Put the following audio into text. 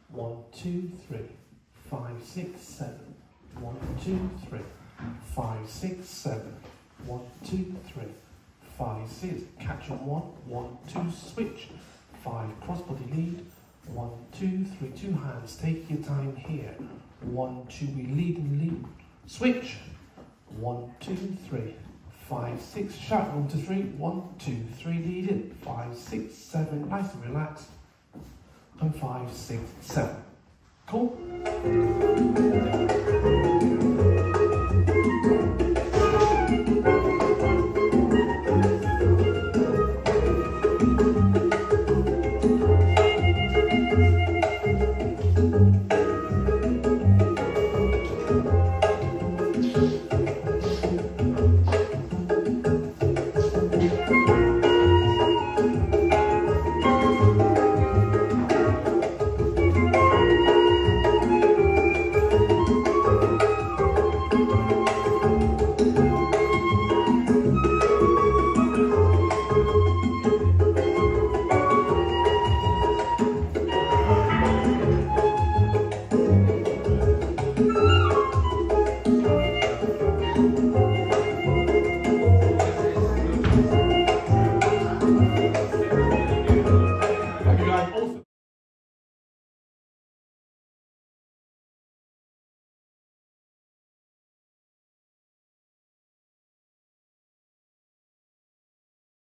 1, 2, 3, 5, 6, 7. 1, 2, 3, 5, 6, 7. 1, 2, 3, 5, 6. Catch on 1, 1, 2, switch. 5, crossbody lead. 1, 2, 3, 2 hands. Take your time here. 1, 2, we lead and lead. Switch. 1, 2, 3, 5, 6. Shout 1 to 3. 1, 2, 3. Lead it. 5, 6, 7. Nice and relaxed. And 5, 6, 7. Cool.